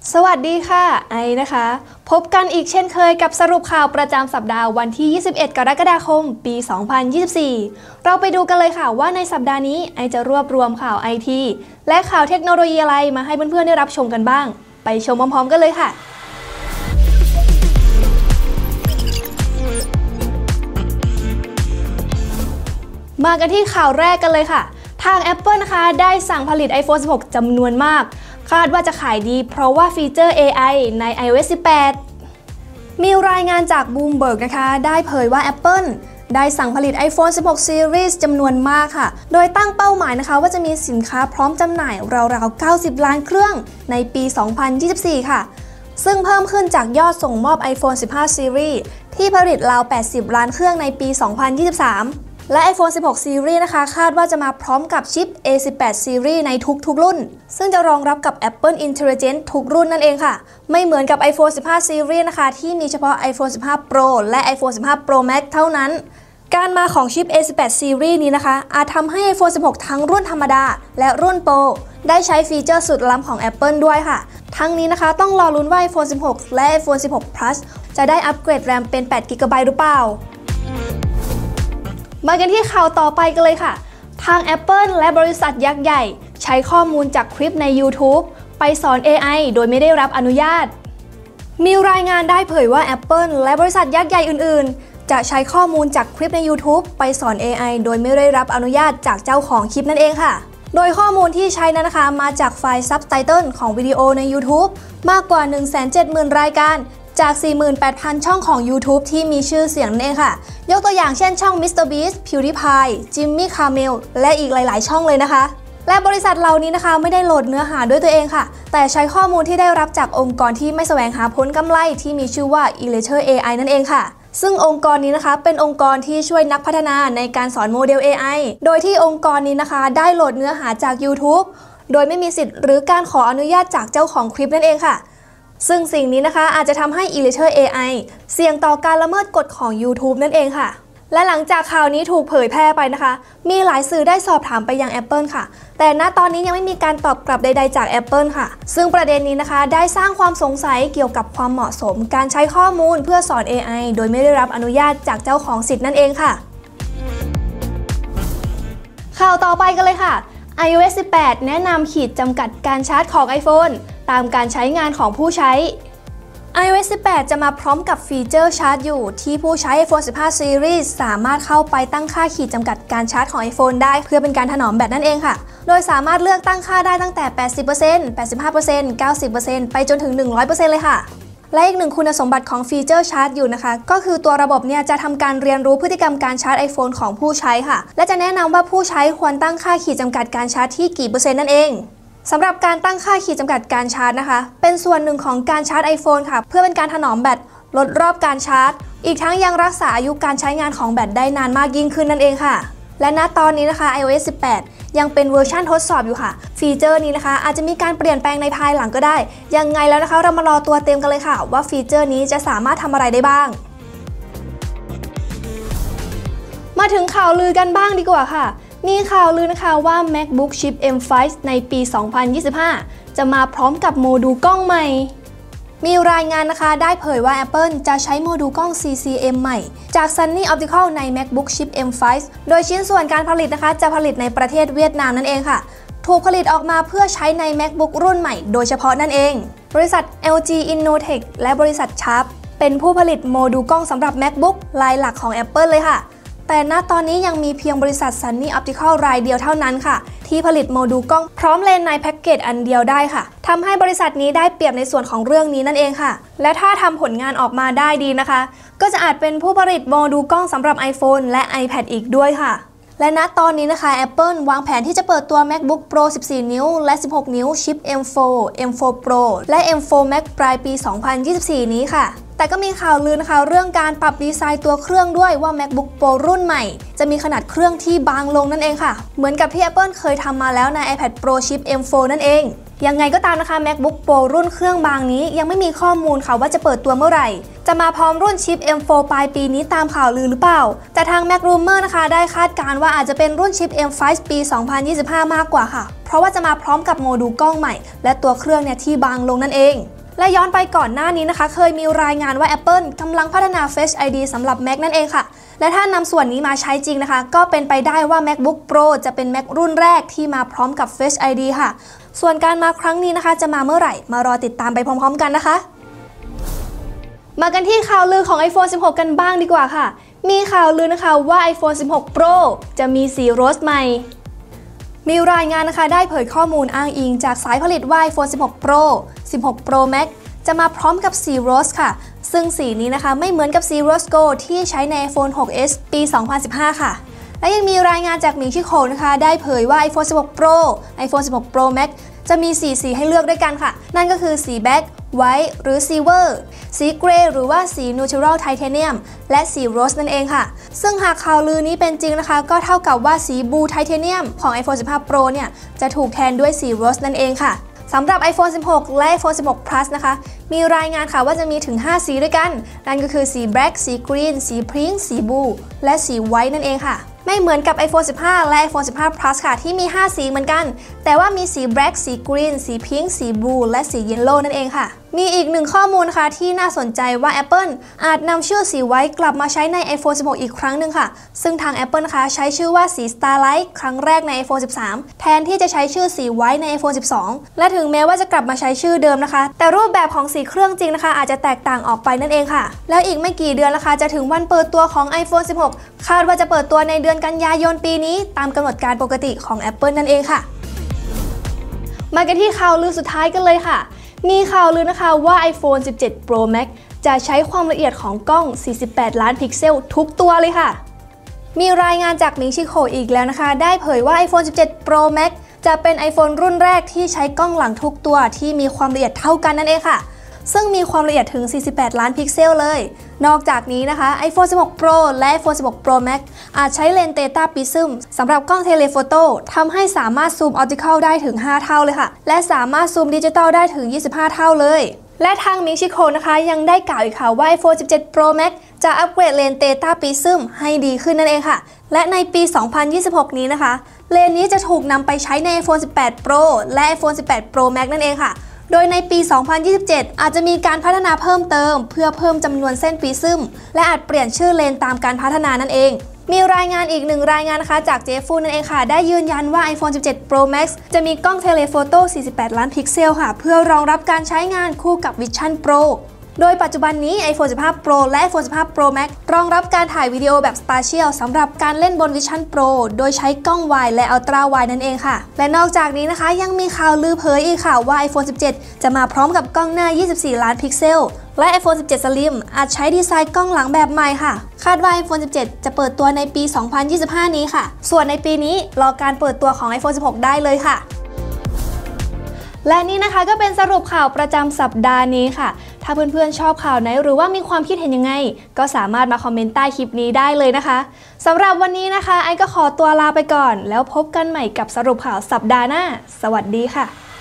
สวัสดีค่ะไอนะคะพบกันอีกเช่นเคยกับสรุปข่าวประจำสัปดาห์วันที่ 21 กรกฎาคม ปี 2024 เราไปดูกันเลยค่ะว่าในสัปดาห์นี้ไอจะรวบรวมข่าวไอทีและข่าวเทคโนโลยีอะไรมาให้เพื่อนๆได้รับชมกันบ้างไปชมพร้อมๆกันเลยค่ะมากันที่ข่าวแรกกันเลยค่ะทาง Apple นะคะได้สั่งผลิต iPhone 16 จำนวนมากคาดว่าจะขายดีเพราะว่าฟีเจอร์ AI ใน iOS 18 มีรายงานจาก Bloomberg นะคะได้เผยว่า Apple ได้สั่งผลิต iPhone 16 Series จำนวนมากค่ะโดยตั้งเป้าหมายนะคะว่าจะมีสินค้าพร้อมจำหน่ายราวๆ 90 ล้านเครื่องในปี 2024 ค่ะซึ่งเพิ่มขึ้นจากยอดส่งมอบ iPhone 15 Series ที่ผลิตราว 80 ล้านเครื่องในปี 2023และ iPhone 16 Series นะคะคาดว่าจะมาพร้อมกับชิป A18 Series ในทุกรุ่นซึ่งจะรองรับกับ Apple Intelligence ทุกรุ่นนั่นเองค่ะไม่เหมือนกับ iPhone 15 Series นะคะที่มีเฉพาะ iPhone 15 Pro และ iPhone 15 Pro Max เท่านั้นการมาของชิป A18 Series นี้นะคะอาจทำให้ iPhone 16 ทั้งรุ่นธรรมดาและรุ่น Pro ได้ใช้ฟีเจอร์สุดล้ำของ Apple ด้วยค่ะทั้งนี้นะคะต้องรอลุ้นว่า iPhone 16 และ iPhone 16 Plus จะได้อัปเกรด RAM เป็น 8GB หรือเปล่ามากันที่ข่าวต่อไปกันเลยค่ะทาง Apple และบริษัทยักษ์ใหญ่ใช้ข้อมูลจากคลิปใน YouTube ไปสอน AI โดยไม่ได้รับอนุญาตมีรายงานได้เผยว่า Apple และบริษัทยักษ์ใหญ่อื่นๆจะใช้ข้อมูลจากคลิปใน YouTube ไปสอน AI โดยไม่ได้รับอนุญาตจากเจ้าของคลิปนั่นเองค่ะโดยข้อมูลที่ใช้นั้นนะคะมาจากไฟล์ซับไตเติลของวิดีโอใน YouTube มากกว่า 170,000 รายการจาก 48,000 ช่องของ YouTube ที่มีชื่อเสียงนั่นเองค่ะยกตัวอย่างเช่นช่อง MrBeast PewDiePie Jimmy Kimmel และอีกหลายๆช่องเลยนะคะและบริษัทเหล่านี้นะคะไม่ได้โหลดเนื้อหาด้วยตัวเองค่ะแต่ใช้ข้อมูลที่ได้รับจากองค์กรที่ไม่แสวงหาผลกำไรที่มีชื่อว่า Elater AI นั่นเองค่ะซึ่งองค์กรนี้นะคะเป็นองค์กรที่ช่วยนักพัฒนาในการสอนโมเดล AI โดยที่องค์กรนี้นะคะได้โหลดเนื้อหาจาก YouTube โดยไม่มีสิทธิ์หรือการขออนุญาตจากเจ้าของคลิปนั่นเองค่ะซึ่งสิ่งนี้นะคะอาจจะทำให้ Elater AI เสี่ยงต่อการละเมิดกฎของ YouTube นั่นเองค่ะและหลังจากข่าวนี้ถูกเผยแพร่ไปนะคะมีหลายสื่อได้สอบถามไปยัง Apple ค่ะแต่ณตอนนี้ยังไม่มีการตอบกลับใดๆจาก Apple ค่ะซึ่งประเด็นนี้นะคะได้สร้างความสงสัยเกี่ยวกับความเหมาะสมการใช้ข้อมูลเพื่อสอน AI โดยไม่ได้รับอนุญาตจากเจ้าของสิทธิ์นั่นเองค่ะข่าวต่อไปกันเลยค่ะ iOS 18 แนะนำขีดจำกัดการชาร์จของ iPhone ตามการใช้งานของผู้ใช้ iOS 18 จะมาพร้อมกับฟีเจอร์ชาร์จอยู่ที่ผู้ใช้ iPhone 15 Series สามารถเข้าไปตั้งค่าขีดจำกัดการชาร์จของ iPhone ได้เพื่อเป็นการถนอมแบตนั่นเองค่ะโดยสามารถเลือกตั้งค่าได้ตั้งแต่ 80% 85% 90% ไปจนถึง 100% เลยค่ะและอีกหนึ่งคุณสมบัติของฟีเจอร์ชาร์จอยู่นะคะก็คือตัวระบบเนี่ยจะทำการเรียนรู้พฤติกรรมการชาร์จ iPhone ของผู้ใช้ค่ะและจะแนะนำว่าผู้ใช้ควรตั้งค่าขีดจำกัดการชาร์จที่กี่เปอร์เซ็นต์นั่นเองสำหรับการตั้งค่าขีดจำกัดการชาร์จนะคะเป็นส่วนหนึ่งของการชาร์จ iPhone ค่ะเพื่อเป็นการถนอมแบตลดรอบการชาร์จอีกทั้งยังรักษาอายุการใช้งานของแบตได้นานมากยิ่งขึ้นนั่นเองค่ะและณตอนนี้นะคะ iOS 18 ยังเป็นเวอร์ชันทดสอบอยู่ค่ะฟีเจอร์นี้นะคะอาจจะมีการเปลี่ยนแปลงในภายหลังก็ได้ยังไงแล้วนะคะเรามารอตัวเต็มกันเลยค่ะว่าฟีเจอร์นี้จะสามารถทำอะไรได้บ้างมาถึงข่าวลือกันบ้างดีกว่าค่ะมีข่าวลือนะคะว่า MacBook Chip M5 ในปี 2025 จะมาพร้อมกับโมดูลกล้องใหม่มีรายงานนะคะได้เผยว่า Apple จะใช้โมดูลกล้อง CCM ใหม่จาก Sunny Optical ใน MacBook Chip M5 โดยชิ้นส่วนการผลิตนะคะจะผลิตในประเทศเวียดนามนั่นเองค่ะถูกผลิตออกมาเพื่อใช้ใน MacBook รุ่นใหม่โดยเฉพาะนั่นเองบริษัท LG Innotech และบริษัท Sharp เป็นผู้ผลิตโมดูลกล้องสำหรับ MacBook รายหลักของ Apple เลยค่ะแต่ณตอนนี้ยังมีเพียงบริษัท Sunny Optical รายเดียวเท่านั้นค่ะที่ผลิตโมดูลกล้องพร้อมเลนส์ในแพ็กเกจอันเดียวได้ค่ะทำให้บริษัทนี้ได้เปรียบในส่วนของเรื่องนี้นั่นเองค่ะและถ้าทำผลงานออกมาได้ดีนะคะก็จะอาจเป็นผู้ผลิตโมดูลกล้องสำหรับ iPhone และ iPad อีกด้วยค่ะและณตอนนี้นะคะ Apple วางแผนที่จะเปิดตัว MacBook Pro 14 นิ้วและ 16 นิ้วชิป M4 M4 Pro และ M4 Max ปลายปี 2024 นี้ค่ะแต่ก็มีข่าวลือนะคะเรื่องการปรับดีไซน์ตัวเครื่องด้วยว่า MacBook Pro รุ่นใหม่จะมีขนาดเครื่องที่บางลงนั่นเองค่ะเหมือนกับที่ Apple เคยทำมาแล้วใน iPad Pro ชิป M4 นั่นเองยังไงก็ตามนะคะ MacBook Pro รุ่นเครื่องบางนี้ยังไม่มีข้อมูลค่ะว่าจะเปิดตัวเมื่อไหร่จะมาพร้อมรุ่นชิป M4 ปลายปีนี้ตามข่าวลือหรือเปล่าแต่ทาง Mac Rumor นะคะได้คาดการณ์ว่าอาจจะเป็นรุ่นชิป M5 ปี 2025 มากกว่าค่ะเพราะว่าจะมาพร้อมกับโมดูลกล้องใหม่และตัวเครื่องเนี่ยที่บางลงนั่นเองและย้อนไปก่อนหน้านี้นะคะเคยมีรายงานว่า Apple กำลังพัฒนา Face ID สำหรับ Mac นั่นเองค่ะและถ้านำส่วนนี้มาใช้จริงนะคะก็เป็นไปได้ว่า MacBook Pro จะเป็น Mac รุ่นแรกที่มาพร้อมกับ Face ID ค่ะส่วนการมาครั้งนี้นะคะจะมาเมื่อไหร่มารอติดตามไปพร้อมๆกันนะคะมากันที่ข่าวลือของ iPhone 16 กันบ้างดีกว่าค่ะมีข่าวลือนะคะว่า iPhone 16 Pro จะมีสีโรสใหม่มีรายงานนะคะได้เผยข้อมูลอ้างอิงจากสายผลิตว่า iPhone 16 Pro 16 Pro Max จะมาพร้อมกับสีโรสค่ะซึ่งสีนี้นะคะไม่เหมือนกับสีโรสโกลด์ที่ใช้ใน iPhone 6s ปี 2015 ค่ะและยังมีรายงานจากหมิงชิโคนะคะได้เผยว่า iPhone 16 Pro iPhone 16 Pro Max จะมีสีให้เลือกด้วยกันค่ะนั่นก็คือสีแบล็คไวท์หรือซิลเวอร์สีเกรย์หรือว่าสี Natural Titanium และสีโรสนั่นเองค่ะซึ่งหากข่าวลือนี้เป็นจริงนะคะก็เท่ากับว่าสีบลูไทเทเนียมของ iPhone 15 Pro เนี่ยจะถูกแทนด้วยสีโรสนั่นเองค่ะสำหรับ iPhone 16 และ iPhone 16 Plus นะคะมีรายงานค่ะว่าจะมีถึง 5 สีด้วยกันนั่นก็คือสีแบล็คสีกรีนสีพิงค์สีบลูและสีไวท์นั่นเองค่ะไม่เหมือนกับ iPhone 15 และ iPhone 15 Plus ค่ะที่มี 5 สีเหมือนกันแต่ว่ามีสีแบล็คสีกรีนสีพิงค์สีบลูและสีเยลโล่นั่นเองค่ะมีอีกหนึ่งข้อมูลค่ะที่น่าสนใจว่า Apple อาจนำชื่อสีไวท์กลับมาใช้ใน iPhone 16 อีกครั้งหนึ่งค่ะซึ่งทาง Apple นะคะใช้ชื่อว่าสี Starlight ครั้งแรกใน iPhone 13 แทนที่จะใช้ชื่อสีไวท์ใน iPhone 12 และถึงแม้ว่าจะกลับมาใช้ชื่อเดิมนะคะแต่รูปแบบของสีเครื่องจริงนะคะอาจจะแตกต่างออกไปนั่นเองค่ะแล้วอีกไม่กี่เดือนนะคะจะถึงวันเปิดตัวของ iPhone 16 คาดว่าจะเปิดตัวในเดือนกันยายนปีนี้ตามกำหนดการปกติของ Apple นั่นเองค่ะมากันที่ข่าวลือสุดท้ายกันเลยค่ะมีข่าวลือนะคะว่า iPhone 17 Pro Max จะใช้ความละเอียดของกล้อง 48 ล้านพิกเซลทุกตัวเลยค่ะมีรายงานจากมิงชิโคอีกแล้วนะคะได้เผยว่า iPhone 17 Pro Max จะเป็น iPhone รุ่นแรกที่ใช้กล้องหลังทุกตัวที่มีความละเอียดเท่ากันนั่นเองค่ะซึ่งมีความละเอียดถึง 48 ล้านพิกเซลเลยนอกจากนี้นะคะ iPhone 16 Pro และ iPhone 16 Pro Max อาจใช้เลนส์ Theta Prism สำหรับกล้องเทเลโฟโต้ทำให้สามารถซูมออปติคอลได้ถึง 5 เท่าเลยค่ะและสามารถซูมดิจิตอลได้ถึง 25 เท่าเลยและทางมิงชิโคนะคะยังได้กล่าวอีกค่ะว่า iPhone 17 Pro Max จะอัปเกรดเลนส์ Theta Prism ให้ดีขึ้นนั่นเองค่ะและในปี 2026 นี้นะคะเลนส์นี้จะถูกนำไปใช้ใน iPhone 18 Pro และ iPhone 18 Pro Max นั่นเองค่ะโดยในปี 2027 อาจจะมีการพัฒนาเพิ่มเติมเพื่อเพิ่มจำนวนเส้นปริซึมและอาจเปลี่ยนชื่อเลนตามการพัฒนานั่นเองมีรายงานอีกหนึ่งรายงานนะคะจากเจฟฟูนั่นเองค่ะได้ยืนยันว่า iPhone 17 Pro Max จะมีกล้องเทเลโฟโต้ 48 ล้านพิกเซลค่ะเพื่อรองรับการใช้งานคู่กับ Vision Pro โดยปัจจุบันนี้ iPhone 15 Pro และ iPhone 15 Pro Max รองรับการถ่ายวิดีโอแบบ Spatial สำหรับการเล่นบน Vision Pro โดยใช้กล้อง Wide และ Ultra Wide นั่นเองค่ะและนอกจากนี้นะคะยังมีข่าวลือเผยอีกค่ะว่า iPhone 17 จะมาพร้อมกับกล้องหน้า 24 ล้านพิกเซลและ iPhone 17 Slim อาจใช้ดีไซน์กล้องหลังแบบใหม่ค่ะคาดว่า iPhone 17 จะเปิดตัวในปี 2025 นี้ค่ะส่วนในปีนี้รอการเปิดตัวของ iPhone 16 ได้เลยค่ะและนี่นะคะก็เป็นสรุปข่าวประจำสัปดาห์นี้ค่ะถ้าเพื่อนๆชอบข่าวไหนหรือว่ามีความคิดเห็นยังไงก็สามารถมาคอมเมนต์ใต้คลิปนี้ได้เลยนะคะสำหรับวันนี้นะคะไอก็ขอตัวลาไปก่อนแล้วพบกันใหม่กับสรุปข่าวสัปดาห์หน้าสวัสดีค่ะ